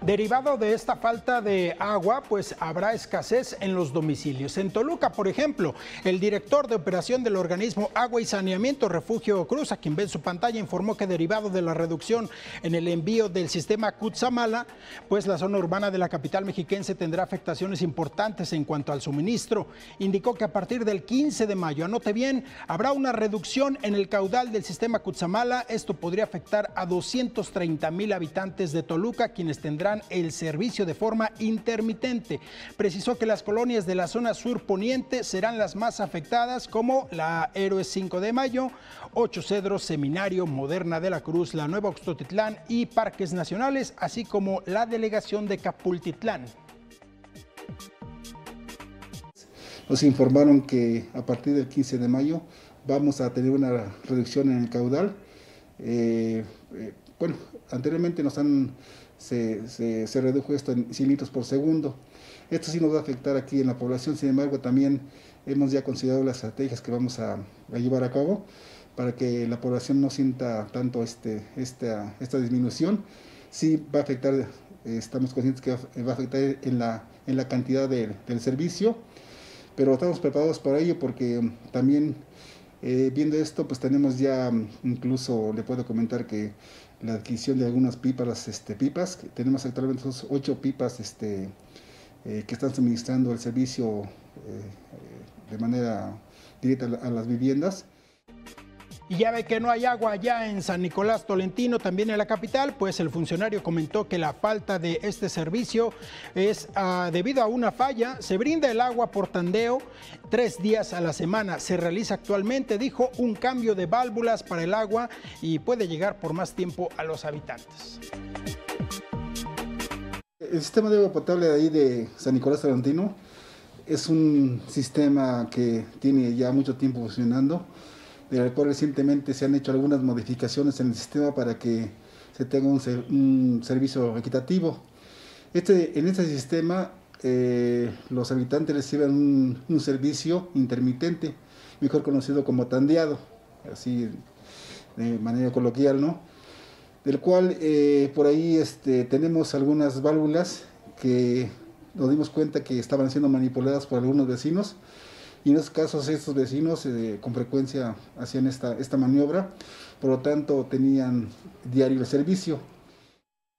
Derivado de esta falta de agua, pues habrá escasez en los domicilios. En Toluca, por ejemplo, el director de operación del organismo Agua y Saneamiento, Refugio Cruz, a quien ve en su pantalla, informó que derivado de la reducción en el envío del sistema Cutzamala, pues la zona urbana de la capital mexiquense tendrá afectaciones importantes en cuanto al suministro. Indicó que a partir del 15 de mayo, anote bien, habrá una reducción en el caudal del sistema Cutzamala. Esto podría afectar a 230,000 habitantes de Toluca, quienes tendrán el servicio de forma intermitente. Precisó que las colonias de la zona sur poniente serán las más afectadas, como la Héroes 5 de Mayo, Ocho Cedros, Seminario, Moderna de la Cruz, la Nueva Oxtotitlán y Parques Nacionales, así como la delegación de Capultitlán. Nos informaron que a partir del 15 de mayo vamos a tener una reducción en el caudal. Bueno, anteriormente se redujo esto en 100 litros por segundo. Esto sí nos va a afectar aquí en la población. Sin embargo, también hemos ya considerado las estrategias que vamos a llevar a cabo para que la población no sienta tanto esta disminución. Sí va a afectar, estamos conscientes que va a afectar en la cantidad del servicio, pero estamos preparados para ello porque también viendo esto, pues tenemos ya, incluso le puedo comentar que la adquisición de algunas pipas, que tenemos actualmente 8 pipas que están suministrando el servicio de manera directa a las viviendas. Y ya ve que no hay agua allá en San Nicolás Tolentino, también en la capital, pues el funcionario comentó que la falta de este servicio es debido a una falla. Se brinda el agua por tandeo 3 días a la semana. Se realiza actualmente, dijo, un cambio de válvulas para el agua y puede llegar por más tiempo a los habitantes. El sistema de agua potable de ahí de San Nicolás Tolentino es un sistema que tiene ya mucho tiempo funcionando, del cual recientemente se han hecho algunas modificaciones en el sistema para que se tenga un servicio equitativo. En este sistema los habitantes reciben un servicio intermitente, mejor conocido como tandeado, así de manera coloquial, ¿no? Del cual por ahí tenemos algunas válvulas que nos dimos cuenta que estaban siendo manipuladas por algunos vecinos. Y en esos casos estos vecinos con frecuencia hacían esta maniobra, por lo tanto tenían diario el servicio.